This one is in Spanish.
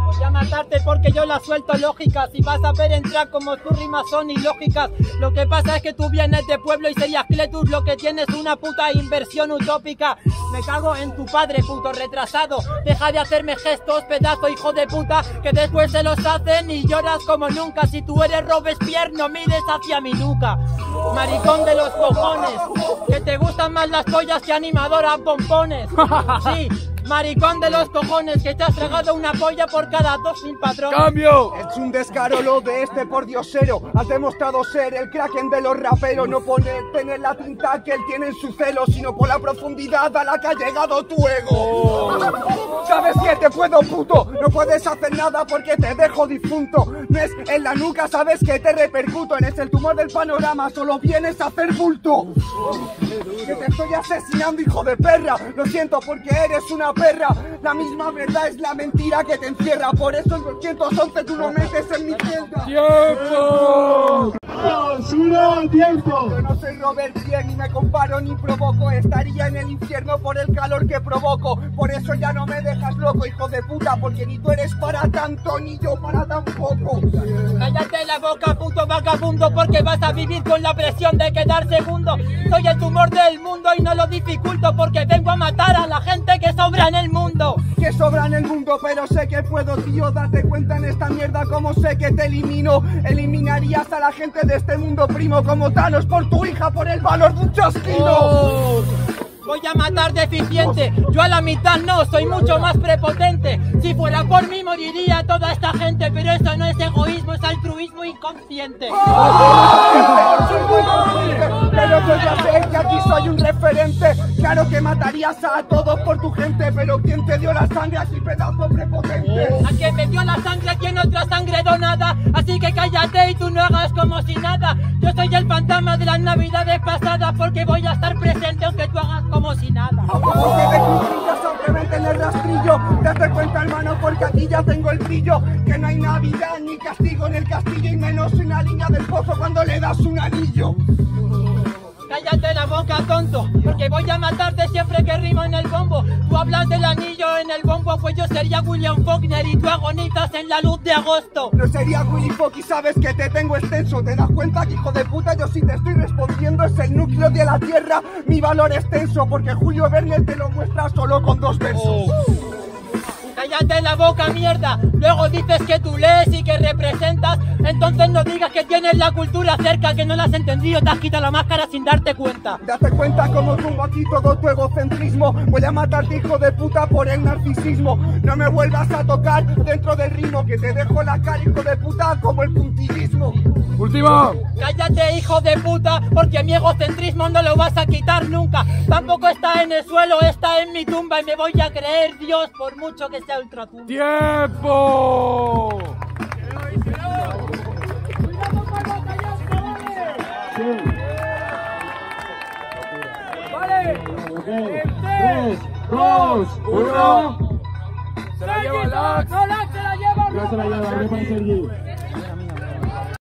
Voy a matarte porque yo las suelto lógicas y vas a ver entrar como tus rimas son ilógicas. Lo que pasa es que tú vienes de pueblo y serías Cletus, lo que tienes una puta inversión utópica. Me cago en tu padre, puto retrasado. Deja de hacerme gestos, pedazo hijo de puta, que después se los hacen y lloras como nunca. Si tú eres Robespierre, no mires hacia mi nuca. Maricón de los cojones, que te gustan más las pollas que animadora pompones. Sí, maricón de los cojones, que te has tragado una polla por cada dos sin patrón. ¡Cambio! Es un descaro lo de este pordiosero. Has demostrado ser el kraken de los raperos. No por tener la tinta que él tiene en su celo, sino por la profundidad a la que ha llegado tu ego. ¿Sabes qué te puedo, puto? No puedes hacer nada porque te dejo difunto. No es en la nuca, sabes que te repercuto. Eres el tumor del panorama, solo vienes a hacer bulto. Que te estoy asesinando, hijo de perra. Lo siento porque eres una perra. La misma verdad es la mentira que te encierra. Por eso en 211 tú no metes en mi tienda. ¡Tiempo! ¡Tiempo! Yo no soy Robert Pierre, ni me comparo ni provoco. Estaría en el infierno por el calor que provoco. Por eso ya no me dejas loco, hijo de puta. Porque ni tú eres para tanto, ni yo para tan poco. Cállate la boca, puto vagabundo, porque vas a vivir con la presión de quedar segundo. Soy el tumor del mundo y no lo dificulto, porque vengo a matar a la gente que sobra en el mundo. Que sobra en el mundo, pero sé que puedo, tío. Date cuenta en esta mierda como sé que te elimino. Eliminarías a la gente de este mundo, primo, como Thanos por tu hija, por el valor de un chasquido. Voy a matar deficiente, yo a la mitad no, soy mucho más prepotente. Si fuera por mí moriría toda esta gente, pero eso no es egoísmo, es altruismo inconsciente. Pero yo ya sé que aquí soy un referente. Claro que matarías a todos por tu gente, pero ¿quién te dio la sangre así, pedazo prepotente? A quien me dio la sangre tiene otra sangre donada, así que cállate y tú no hagas como si nada. Yo soy el fantasma de las navidades pasadas, porque voy a estar presente aunque tú hagas como si nada. Porque de cumplirlas aunque vente en el rastrillo. Date cuenta, hermano, porque aquí ya tengo el brillo. Que no hay navidad ni castigo en el castillo, y menos una línea del pozo cuando le das un anillo. Cállate la boca, tonto, porque voy a matarte siempre que rimo en el bombo. Tú hablas del anillo en el bombo, pues yo sería William Faulkner y tú agonizas en la luz de agosto. No sería Willy Fogg y sabes que te tengo extenso. ¿Te das cuenta que, hijo de puta, yo sí te estoy respondiendo? Es el núcleo de la tierra, mi valor extenso, porque Julio Verne te lo muestra solo con 2 versos. Cállate la boca, mierda. Luego dices que tú lees y que representas. Entonces no digas que tienes la cultura cerca, que no la has entendido. Te has quitado la máscara sin darte cuenta. Date cuenta como tumbo aquí todo tu egocentrismo. Voy a matarte, hijo de puta, por el narcisismo. No me vuelvas a tocar dentro del ritmo, que te dejo la cara, hijo de puta, como el puntillismo. ¡Último! Cállate, hijo de puta, porque mi egocentrismo no lo vas a quitar nunca. Tampoco está en el suelo, está en mi tumba, y me voy a creer Dios por mucho que sea ultratumba. ¡Tiempo! Vale. 3, 2, 1. Se la lleva Lax. No, Lax se la lleva. No se la lleva, me parece Sergi.